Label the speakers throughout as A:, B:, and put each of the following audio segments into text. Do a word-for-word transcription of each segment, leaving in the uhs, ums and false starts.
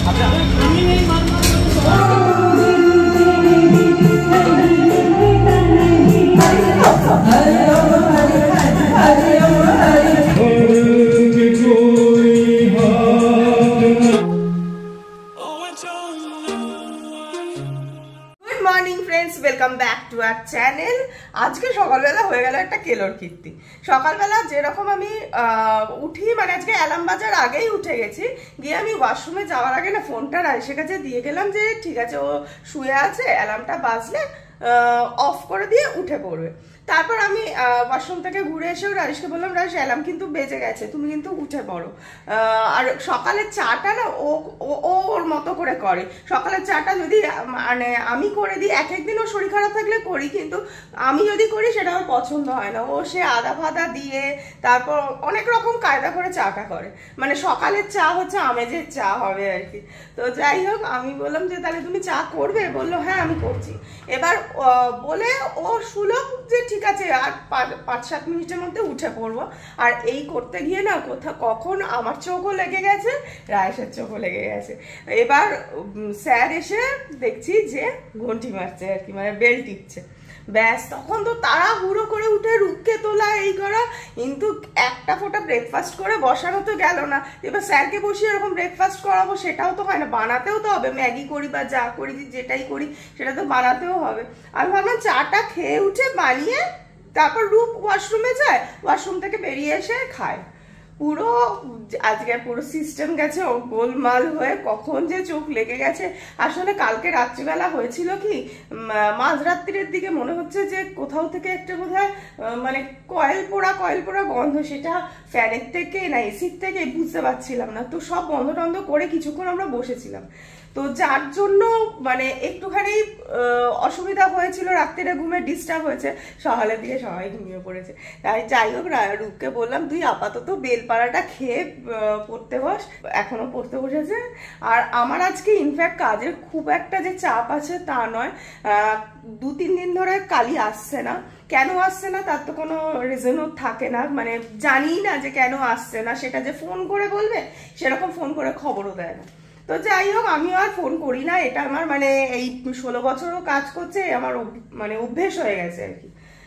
A: Welcome back to our channel. आज के सकाल बेला हो गেल एक केलोर कीर्ति। सकाल बेला जेरकम आमी उठी माने आज के अलार्म बाजार आगेई उठे गेছি গিয়ে আমি ওয়াশরুমে যাওয়ার আগে না ফোনটা রাইসের কাছে দিয়ে গেলাম যে ঠিক আছে ও শুয়ে আছে, অ্যালার্মটা বাজলে অফ করে দিয়ে উঠে পড়বে। তারপর আমি ওয়াশরুম থেকে ঘুরে এসে রাইসকে বললাম রাইস অ্যালার্ম কিন্তু বেজে গেছে, তুমি কিন্তু উঠে পড়ো। আর সকালের চাটা না ও ও ওর মতো করে করে। সকালের চাটা যদি মানে আমি করে দিই, এক একদিন ও শরীর খারাপ থাকলে করি, কিন্তু আমি যদি করি সেটা আমার পছন্দ হয় না। ও সে আদা ফাদা দিয়ে তারপর অনেক রকম কায়দা করে চাটা করে, মানে সকালের চা হচ্ছে আমেজের চা হবে আর কি। তো যাই হোক আমি বললাম যে তাহলে তুমি চা করবে, বললো হ্যাঁ আমি করছি। এবার বলে ও শুলো যে ঠিক আছে আর পাঁচ সাত মিনিটের মধ্যে উঠে পড়বো। আর এই করতে গিয়ে না কোথা কখন আমার চোখও লেগে গেছে, রায়েশের চোখও লেগে গেছে। এবার স্যার এসে দেখছি যে ঘন্টি মারছে আর কি, মানে বেল টিপছে। ব্যাস তখন তো তারা হুড়ো করে উঠে রুখকে তোলা এই করা, কিন্তু একটা ফোঁটা ব্রেকফাস্ট করে বসানো তো গেল না। এবার স্যারকে বসিয়ে এরকম ব্রেকফাস্ট করাবো সেটাও তো হয় না, বানাতেও তো হবে। ম্যাগি করি বা যা করি যেটাই করি সেটা তো বানাতেও হবে। আমি ভাবলাম চাটা খেয়ে উঠে বানিয়ে তারপর রূপ ওয়াশরুমে যায়, ওয়াশরুম থেকে বেরিয়ে এসে খায়। পুরো আজকে পুরো সিস্টেম গেছে ও গোলমাল হয়ে, কখন যে চোখ লেগে গেছে। আসলে কালকে রাত্রিবেলা হয়েছিল কি মাঝরাত্রির দিকে মনে হচ্ছে যে কোথাও থেকে একটা বোধহয় মানে কয়েল পোড়া কয়েল পোড়া গন্ধ, সেটা ফ্যানের থেকে না এসির থেকে বুঝতে পারছিলাম না। তো সব বন্ধ টন্ধ করে কিছুক্ষণ আমরা বসেছিলাম, তো যার জন্য মানে একটুখানি অসুবিধা হয়েছিল, রাত্রিরে ঘুমে ডিস্টার্ব হয়েছে। সকালের দিকে সবাই ঘুমিয়ে পড়েছে। তাই যাই হোক রূপকে বললাম তুই আপাতত বেলপাড়াটা খেয়ে পড়তে বস, এখনো পড়তে বসেছে। আর আমার আজকে ইনফ্যাক্ট কাজের খুব একটা যে চাপ আছে তা নয়, দু তিন দিন ধরে কালি আসছে না। কেন আসছে না তার তো কোনো রিজনও থাকে না, মানে জানি না যে কেন আসছে না, সেটা যে ফোন করে বলবে সেরকম ফোন করে খবরও দেয় না। তো যাই হোক আমিও আর ফোন করি না, এটা আমার মানে এই ষোলো বছরও কাজ করছে, আমার মানে অভ্যেস হয়ে গেছে আর কি।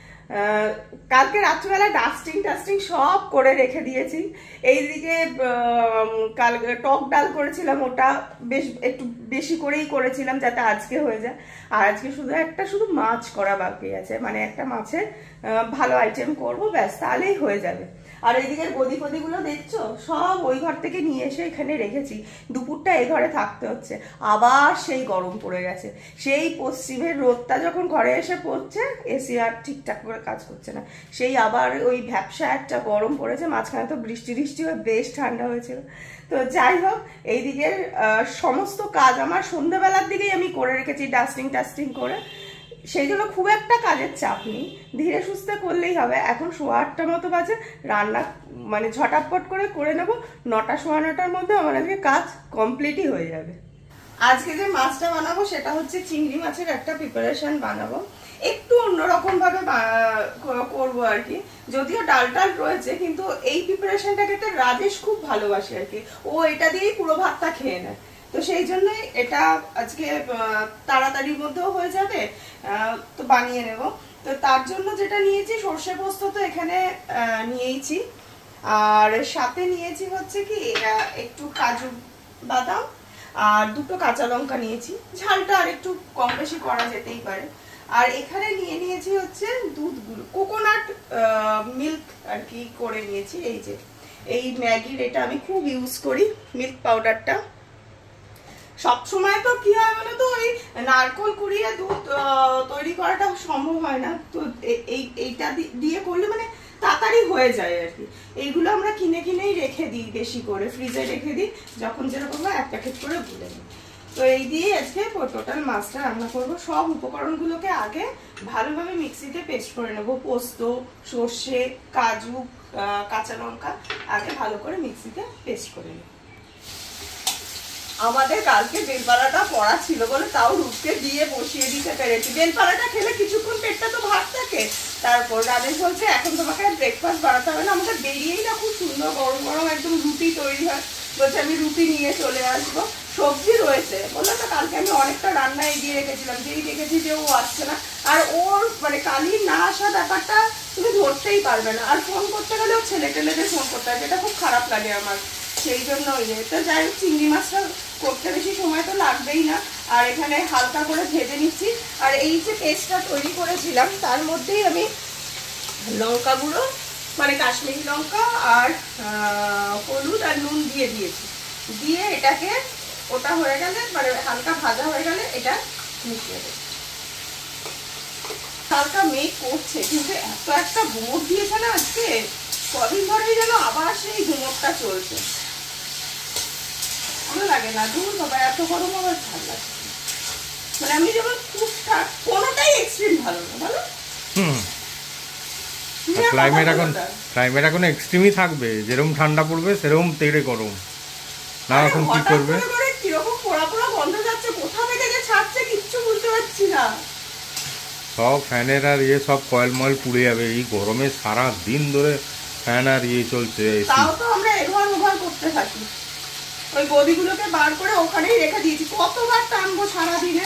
A: কালকে রাত্রিবেলা ডাস্টিং টাস্টিং সব করে রেখে দিয়েছি। এইদিকে কালকে টক ডাল করেছিলাম, ওটা বেশ একটু বেশি করেই করেছিলাম যাতে আজকে হয়ে যায়। আর আজকে শুধু একটা শুধু মাছ করা বাকি আছে, মানে একটা মাছের ভালো আইটেম করবো, ব্যাস তাহলেই হয়ে যাবে। আর এইদিকে গদি ফদিগুলো দেখছো সব ওই ঘর থেকে নিয়ে এসে এখানে রেখেছি। দুপুরটা এই ঘরে থাকতে হচ্ছে, আবার সেই গরম পড়ে গেছে। সেই পশ্চিমের রোদটা যখন ঘরে এসে পড়ছে, এসি আর ঠিকঠাক করে কাজ করছে না, সেই আবার ওই ভ্যাপসা একটা গরম পড়েছে। মাঝখানে তো বৃষ্টি বৃষ্টি হয়ে বেশ ঠান্ডা হয়েছিল। তো যাই হোক এইদিকের সমস্ত কাজ আমার সন্ধ্যাবেলার দিকেই আমি করে রেখেছি, ডাস্টিং টাস্টিং করে, সেই জন্য খুব একটা কাজের চাপ নেই, ধীরে সুস্থে করলেই হবে। এখন সোয়া আটটা মতো বাজে, রান্না মানে ঝটাপট করে করে নেব, নটা সোয়া নটার মধ্যে আমার আজকে কাজ কমপ্লিটই হয়ে যাবে। আজকে যে মাছটা বানাবো সেটা হচ্ছে চিংড়ি মাছের একটা প্রিপারেশন বানাবো, একটু অন্যরকম ভাবে করবো আর কি। যদিও ডাল টাল রয়েছে, কিন্তু এই প্রিপারেশনটা খেতে রাজেশ খুব ভালোবাসে আর কি, ও এটা দিয়েই পুরো ভাতটা খেয়ে নেয়। তো সেই জন্যই এটা আজকে তাড়াতাড়ির মধ্যেও হয়ে যাবে, তো বানিয়ে নেব। তো তার জন্য যেটা নিয়েছি সর্ষে পোস্ত তো এখানে নিয়েছি, আর সাথে নিয়েছি হচ্ছে কি একটু কাজু বাদাম আর দুটো কাঁচা লঙ্কা নিয়েছি, ঝালটা আর একটু কম বেশি করা যেতেই পারে। আর এখানে নিয়ে নিয়েছি হচ্ছে দুধগুলো, কোকোনাট মিল্ক আর কি করে নিয়েছি। এই যে এই ম্যাগির এটা আমি খুব ইউজ করি, মিল্ক পাউডারটা। সবসময় তো কি হয় বলো তো, ওই নারকোল কুড়িয়ে দুধ তৈরি করাটা সম্ভব হয় না, তো এই এইটা দিয়ে করলে মানে তাড়াতাড়ি হয়ে যায় আর কি। এইগুলো আমরা কিনে কিনেই রেখে দিই, বেশি করে ফ্রিজে রেখে দিই, যখন যেরকম হয় এক প্যাকেট করে ভুলে নিই। তো এই দিয়ে আজকে টোটাল মাছটা রান্না করবো। সব উপকরণগুলোকে আগে ভালোভাবে মিক্সিতে পেস্ট করে নেবো, পোস্ত, সর্ষে, কাজু, কাঁচা লঙ্কা আগে ভালো করে মিক্সিতে পেস্ট করে নেবো। আমাদের কালকে বেলপাড়াটা পড়া ছিল বলে তাও রূপকে দিয়ে বসিয়ে দিতে পেরেছি। বেলপাড়াটা খেলে কিছুক্ষণ পেটটা তো ভাত থাকে। তারপর রাজেশ বলছে এখন তোমাকে আর ব্রেকফাস্ট বানাতে হবে না, আমাদের বেরিয়েই না খুব সুন্দর গরম গরম একদম রুটি তৈরি হয়, বলছে আমি রুটি নিয়ে চলে আসবো। সবজি রয়েছে, বললাম তো কালকে আমি অনেকটা রান্না এগিয়ে রেখেছিলাম, যেই দেখেছি যে ও আসছে না। আর ওর মানে কালির না আসা ব্যাপারটা তুমি ধরতেই পারবে না, আর ফোন করতে গেলেও ছেলে টেলেদের ফোন করতে হবে, এটা খুব খারাপ লাগে আমার। সেই জন্য ইয়ে তো যাই হোক, চিংড়ি মাছটা করতে বেশি সময় তো লাগবেই না। আর এখানে হালকা করে ভেজে নিচ্ছি। আর এই যে পেস্টটা তৈরি করেছিলাম তার মধ্যেই আমি লঙ্কা গুঁড়ো মানে কাশ্মীরি লঙ্কা আর হলুদ আর নুন দিয়ে দিয়েছি, দিয়ে এটাকে ওটা হয়ে গেলে মানে হালকা ভাজা হয়ে গেলে এটা মিশিয়ে দেবো। হালকা মেঘ করছে কিন্তু এত একটা গুমোট দিয়েছে না আজকে, কদিন ধরেই যেন আবার সেই গুমোটটা চলছে, ভালো লাগে না। দূর বাবা এত গরম আবার ভালো লাগে, মানে আমি যেমন খুব কোনোটাই এক্সট্রিম ভালো না, বলো। হুম
B: ক্লাইমেট এখন ক্লাইমেট এখন এক্সট্রিমই থাকবে, যেরকম ঠান্ডা পড়বে সেরকম তেড়ে গরম না। এখন কি করবে,
A: কিরকম পোড়া পোড়া গন্ধ যাচ্ছে, কোথা থেকে যে ছাড়ছে কিচ্ছু বুঝতে পারছি না।
B: সব ফ্যানের আর ইয়ে সব কয়েল ময়েল পুড়ে যাবে এই গরমে, সারা দিন ধরে ফ্যান আর ইয়ে চলছে।
A: তাও তো আমরা এঘর ওঘর করতে থাকি, ওই গদিগুলোকে বার করে ওখানেই রেখে দিয়েছি, কতবার টানবো সারাদিনে,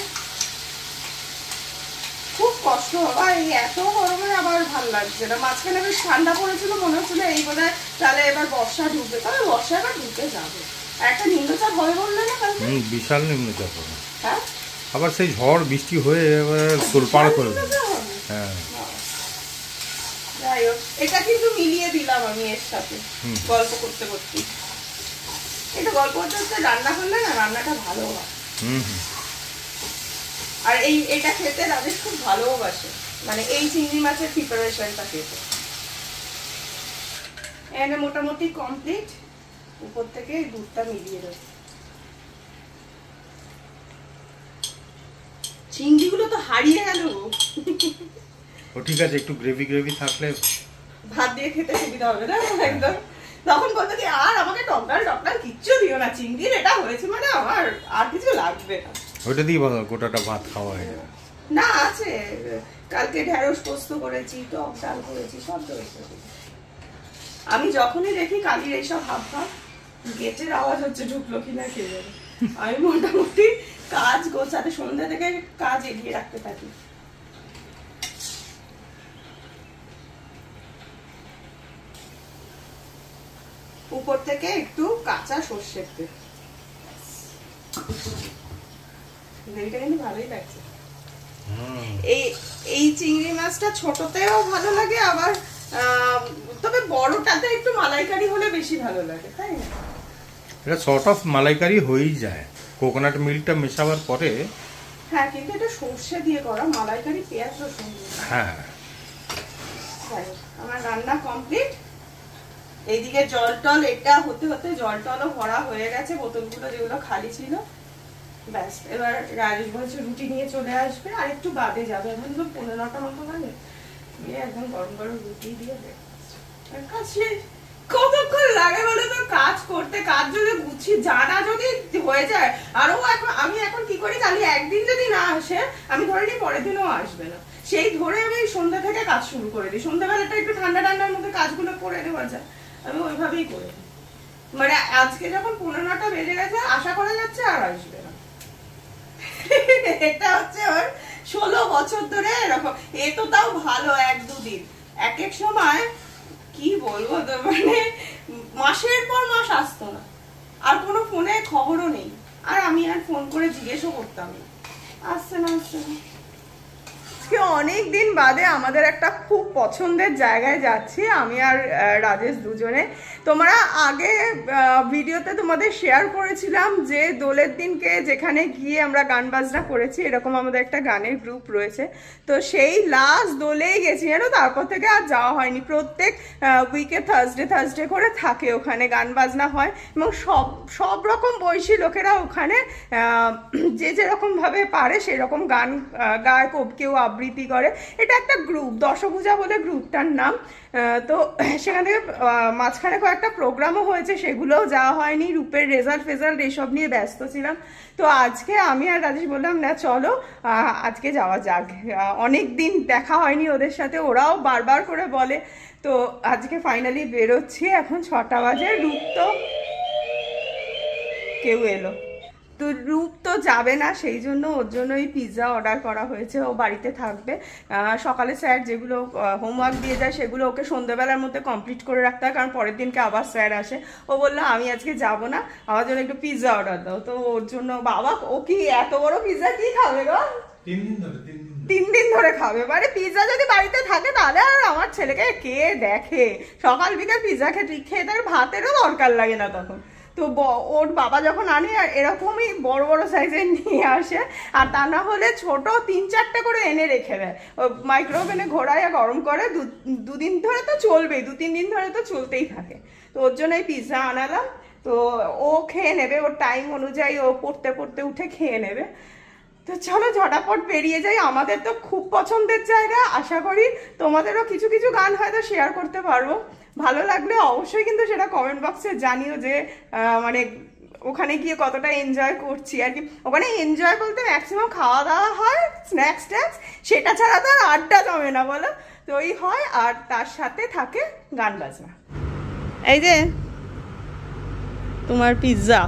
A: খুব কষ্ট হবে। এই এত গরমে আবার ভালো লাগছে না। মাঝখানে বেশ ঠান্ডা পড়েছিল, মনে হচ্ছিল এই বোধ হয় তাহলে এবার বর্ষা ঢুকবে, তবে বর্ষা এবার ঢুকে যাবে। আর একটা নিম্নচাপ হয়ে বললে না কালকে,
B: বিশাল নিম্নচাপ হবে।
A: হ্যাঁ
B: আবার সেই ঝড় বৃষ্টি হয়ে এবার তোলপাড় করবে। হ্যাঁ
A: যাই হোক, এটা কিন্তু মিলিয়ে দিলাম আমি এর সাথে গল্প করতে করতে। এটা গল্প করতে করতে রান্না করলে না রান্নাটা ভালো হয়। আর এই এটা খেতে রাজেশ খুব ভালোবাসে, মানে এই চিংড়ি মাছের প্রিপারেশনটা খেতে। এখানে মোটামুটি কমপ্লিট, উপর থেকে দুধটা মিলিয়ে দেবো। চিংড়িগুলো তো হারিয়ে গেল।
B: ও ঠিক আছে, একটু গ্রেভি গ্রেভি থাকলে
A: ভাত দিয়ে খেতে সুবিধা হবে না একদম। তখন বলতো যে আর আমাকে টকডাল টকডাল কিচ্ছু দিও না, চিংড়ির এটা হয়েছে মানে আমার আর কিছু লাগবে না।
B: ওইটা দিয়ে গোটাটা ভাত খাওয়া হয়
A: না, আছে কালকে ঢেঁড়স পোস্ত করেছি, টক ডাল করেছি, সব রয়েছে। আমি যখনই দেখি কালির এইসব হাব ভাব, গেটের আওয়াজ হচ্ছে ঢুকলো কিনা কে জানে, আমি মোটামুটি কাজ গোছাতে সন্ধ্যা থেকে কাজ এগিয়ে রাখতে থাকি। উপর থেকে একটু কাঁচা সর্ষের তেল, এটা কিন্তু ভালোই লাগছে। এই এই চিংড়ি মাছটা ছোটতেও ভালো লাগে, আবার তবে বড়টাতে একটু মালাইকারি হলে বেশি ভালো লাগে, তাই না?
B: এটা সর্ট অফ মালাইকারি হয়েই যায় কোকোনাট মিল্কটা মেশাবার পরে।
A: হ্যাঁ, কিন্তু এটা সর্ষে দিয়ে করা মালাইকারি, পেঁয়াজ রসুন।
B: হ্যাঁ,
A: আমার রান্না কমপ্লিট। এইদিকে জল টল এটা হতে হতে জল টলও ভরা হয়ে গেছে, বোতলগুলো যেগুলো খালি ছিল। ব্যাস, এবার রাজেশ বলছে রুটি নিয়ে চলে আসবে, আর একটু বাদে যাবে, এখন তো পনেরো নটা মতো লাগে, গিয়ে একদম গরম গরম রুটি দিয়ে দেবে। কতক্ষণ লাগে বলে তো কাজ করতে, কাজ যদি গুছি জানা যদি হয়ে যায়। আরো এখন আমি এখন কি করি, খালি একদিন যদি না আসে আমি ধরে নিই পরের দিনও আসবে না, সেই ধরে আমি সন্ধ্যা থেকে কাজ শুরু করে দিই। সন্ধ্যাবেলাটা একটু ঠান্ডা ঠান্ডার মধ্যে কাজগুলো করে দেওয়া যায়, আমি ওইভাবেই করে দিই। মানে আজকে যখন পনেরো নটা বেজে গেছে, আশা করা যাচ্ছে আর আসবে না। এটা হচ্ছে ওর ষোলো বছর ধরে এরকম। এ তো তাও ভালো এক দুদিন, এক এক সময় কি বলবো তো, মানে মাসের পর মাস আসতো না, আর কোনো ফোনে খবরও নেই, আর আমি আর ফোন করে জিজ্ঞেসও করতাম না, আসছে না আসছে না। অনেক দিন বাদে আমাদের একটা খুব পছন্দের জায়গায় যাচ্ছি আমি আর রাজেশ দুজনে। তোমরা আগে ভিডিওতে তোমাদের শেয়ার করেছিলাম যে দোলের দিনকে যেখানে গিয়ে আমরা গান বাজনা করেছি, এরকম আমাদের একটা গানের গ্রুপ রয়েছে। তো সেই লাস্ট দোলেই গেছি জানো, তারপর থেকে আর যাওয়া হয়নি। প্রত্যেক উইকে থার্সডে থার্সডে করে থাকে ওখানে গান বাজনা হয়, এবং সব সব রকম বয়সী লোকেরা ওখানে যে যেরকমভাবে পারে সেরকম গান গায়, কেউ আবৃত্তি করে। এটা একটা গ্রুপ, দশভূজা বলে গ্রুপটার নাম। তো সেখান থেকে মাঝখানে কয়েকটা প্রোগ্রামও হয়েছে, সেগুলোও যাওয়া হয়নি, রূপের রেজাল্ট ফেজাল্ট এসব নিয়ে ব্যস্ত ছিলাম। তো আজকে আমি আর রাজেশ বললাম না চলো আজকে যাওয়া যাক, অনেক দিন দেখা হয়নি ওদের সাথে, ওরাও বারবার করে বলে। তো আজকে ফাইনালি বেরোচ্ছি, এখন ছটা বাজে। রূপ তো কেউ এলো, তো রূপ তো যাবে না, সেই জন্য ওর জন্যই পিৎজা অর্ডার করা হয়েছে। ও বাড়িতে থাকবে, সকালে স্যার যেগুলো হোমওয়ার্ক দিয়ে যায় সেগুলো ওকে সন্ধ্যেবেলার মধ্যে কমপ্লিট করে রাখতে হয়, কারণ পরের দিনকে আবার স্যার আসে। ও বললো আমি আজকে যাব না, আমার জন্য একটু পিৎজা অর্ডার দাও। তো ওর জন্য বাবা, ও কি এত বড় পিৎজা কি খাবে গো? তিন দিন ধরে তিন দিন ধরে খাবে। মানে পিৎজা যদি বাড়িতে থাকে তাহলে আর আমার ছেলেকে কে দেখে, সকাল বিকাল পিৎজা খেতে খেয়ে তার ভাতেরও দরকার লাগে না তখন। তো ওর বাবা যখন আনে এরকমই বড় বড় সাইজের নিয়ে আসে, আর তা না হলে ছোট তিন চারটে করে এনে রেখে দেয়। মাইক্রোওভেনে ঘোরায় গরম করে, দুদিন ধরে তো চলবেই, দু তিন দিন ধরে তো চলতেই থাকে। তো ওর জন্য এই পিৎজা আনালাম। তো ও খেয়ে নেবে, ওর টাইম অনুযায়ী ও পড়তে পড়তে উঠে খেয়ে নেবে। তো চলো ঝটাপট বেরিয়ে যাই। আমাদের তো খুব পছন্দের জায়গা, আশা করি তোমাদেরও কিছু কিছু গান হয়তো শেয়ার করতে পারবো। ভালো লাগলে অবশ্যই কিন্তু সেটা কমেন্ট বক্সে জানিও যে মানে ওখানে গিয়ে কতটা এনজয় করছি আর কি। ওখানে এনজয় বলতে ম্যাক্সিমাম খাওয়া দাওয়া হয়, স্ন্যাক্স ট্যাক্স, সেটা ছাড়া তো আর আড্ডা জমে না বলো। তো ওই হয়, আর তার সাথে থাকে গান বাজনা। এই যে তোমার পিৎজা,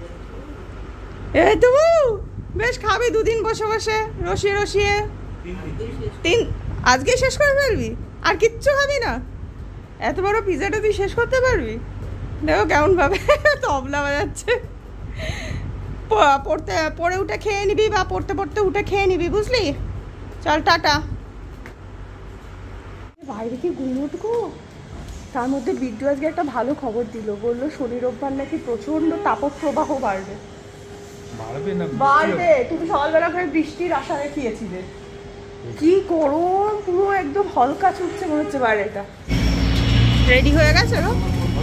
A: এই তো বেশ খাবি দুদিন বসে বসে রসিয়ে রসিয়ে। তিন আজকে শেষ করে ফেলবি, আর কিচ্ছু খাবি না? এত বড় পিৎজাটা তুই শেষ করতে পারবি? দেখো কেমন ভাবে তবলা বাজাচ্ছে। পড়তে পড়ে উঠে খেয়ে নিবি, বা পড়তে পড়তে উঠে খেয়ে নিবি, বুঝলি? চল টাটা। বাইরে কি ঘুমোট গো। তার মধ্যে বিদ্যু আজকে একটা ভালো খবর দিল, বললো শনি রোববার নাকি প্রচন্ড তাপপ্রবাহ বাড়বে। বাড়বে, তুমি সকালবেলা করে বৃষ্টির আশা দেখিয়েছিলে। কি গরম, পুরো একদম হলকা ছুটছে মনে হচ্ছে বাইরেটা। রেডি হয়ে গেছে গো?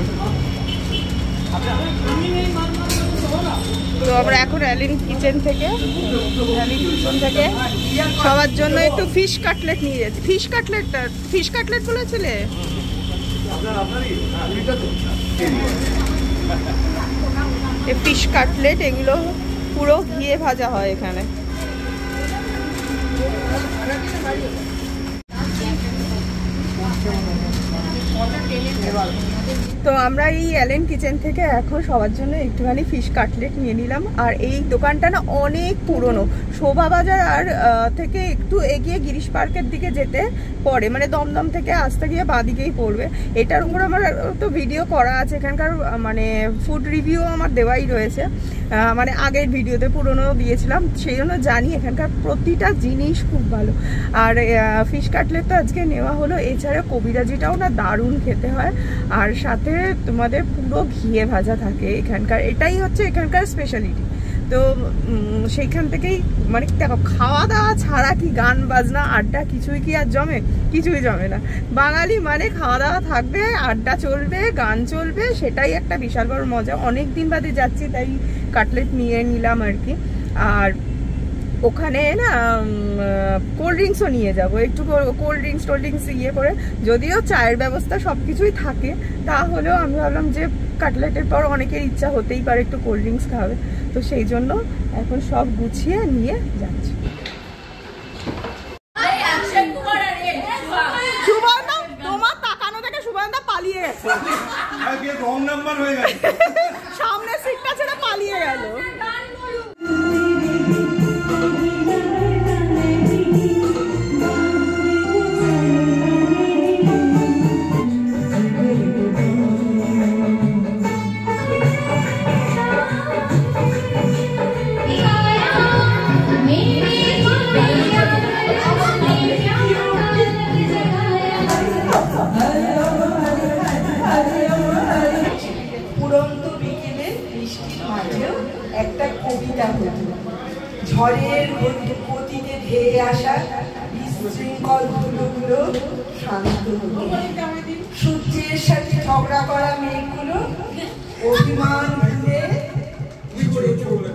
A: তো আমরা এখন অ্যালিন কিচেন থেকে অ্যালিন কিচেন থেকে সবার জন্য একটু ফিশ কাটলেট নিয়ে যাচ্ছি। ফিশ কাটলেটটা ফিশ কাটলেট বলেছিলে? ফিশ কাটলেট এগুলো পুরো ঘিয়ে ভাজা হয় এখানে। তো আমরা এই অ্যালেন কিচেন থেকে এখন সবার জন্য একটুখানি ফিশ কাটলেট নিয়ে নিলাম। আর এই দোকানটা না অনেক পুরনো, শোভাবাজার আর থেকে একটু এগিয়ে গিরিশ পার্কের দিকে যেতে পড়ে, মানে দমদম থেকে আসতে গিয়ে বাঁদিকেই পড়বে। এটার উপর আমার তো ভিডিও করা আছে, এখানকার মানে ফুড রিভিউ আমার দেওয়াই রয়েছে, মানে আগের ভিডিওতে পুরনো দিয়েছিলাম, সেই জন্য জানি এখানকার প্রতিটা জিনিস খুব ভালো। আর ফিশ কাটলেট তো আজকে নেওয়া হলো। এছাড়া কবিরাজিটাও না দারুণ খেতে হয়, আর সাথে তোমাদের পুরো ঘিয়ে ভাজা থাকে এখানকার, এটাই হচ্ছে এখানকার স্পেশালিটি। তো সেইখান থেকেই মানে দেখো, খাওয়া দাওয়া ছাড়া কি গান বাজনা আড্ডা কিছুই কি আর জমে? কিছুই জমে না। বাঙালি মানে খাওয়া দাওয়া থাকবে, আড্ডা চলবে, গান চলবে, সেটাই একটা বিশাল বড় মজা। অনেক দিন বাদে যাচ্ছি, তাই কাটলেট নিয়ে নিলাম আর কি। আর ওখানে না কোল্ড ড্রিঙ্কসও নিয়ে যাবো, একটু কোল্ড ড্রিঙ্কস টোল্ড ড্রিঙ্কস ইয়ে করে, যদিও চায়ের ব্যবস্থা সব কিছুই থাকে, তাহলেও আমি ভাবলাম যে কাটলেটের পর অনেকের ইচ্ছা হতেই পারে একটু কোল্ড ড্রিঙ্কস খাবে, তো সেই জন্য এখন সব গুছিয়ে নিয়ে যাচ্ছি। সুবর্ণা, তোমার তাকানো থেকে সুবর্ণা পালিয়ে গেছে, সামনের সিটটা ছেড়ে পালিয়ে গেল। একটা কবিতা হতো, ঝড়ের গতিতে ধেয়ে আসা বিশৃঙ্খল ধুলোগুলো শান্ত হতো, সূর্যের সাথে ঝগড়া করা মেঘগুলো অভিমান ভুলে ঝরে পড়তো।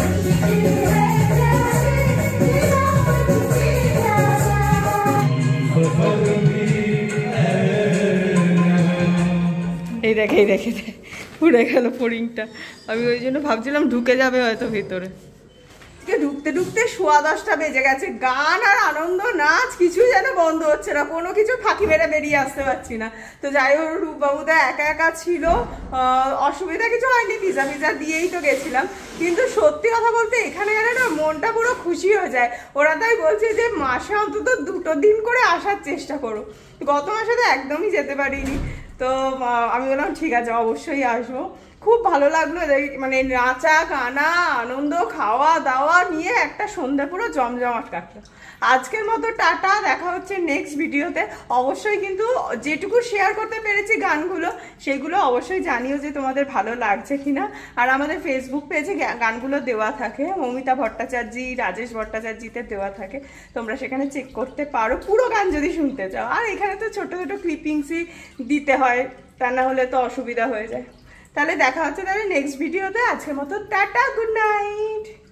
A: এই দেখে এই দেখে পুড়ে গেল ফড়িংটা, আমি ওই জন্য ভাবছিলাম ঢুকে যাবে হয়তো ভিতরে। ঢুকতে ঢুকতে সোয়া দশটা বেজে গেছে, গান আর আনন্দ নাচ কিছুই যেন বন্ধ হচ্ছে না, কোনো কিছু ফাঁকি মেরে বেরিয়ে আসতে পারছি না। তো যাই হোক রূপবাবুদা একা একা ছিল, অসুবিধা কিছু হয়নি, পিজা পিজা দিয়েই তো গেছিলাম। কিন্তু সত্যি কথা বলতে এখানে গেলে না মনটা পুরো খুশি হয়ে যায়। ওরা তাই বলছে যে মাসে অন্তত দুটো দিন করে আসার চেষ্টা করো। গত মাসে তো একদমই যেতে পারিনি, তো আমি বললাম ঠিক আছে অবশ্যই আসবো। খুব ভালো লাগলো, মানে নাচা গানা আনন্দ খাওয়া দাওয়া নিয়ে একটা সন্ধ্যা পুরো জমজমাট কাটলো। আজকের মতো টাটা, দেখা হচ্ছে নেক্সট ভিডিওতে। অবশ্যই কিন্তু যেটুকু শেয়ার করতে পেরেছি গানগুলো সেগুলো অবশ্যই জানিও যে তোমাদের ভালো লাগছে কিনা। আর আমাদের ফেসবুক পেজে গানগুলো দেওয়া থাকে, মৌমিতা ভট্টাচার্যী রাজেশ ভট্টাচার্যীতে দেওয়া থাকে, তোমরা সেখানে চেক করতে পারো পুরো গান যদি শুনতে চাও। আর এখানে তো ছোট ছোট ক্লিপিংসই দিতে হয়, তা না হলে তো অসুবিধা হয়ে যায়। তাহলে দেখা হচ্ছে তাহলে নেক্সট ভিডিওতে। আজকের মতো টাটা, গুড নাইট।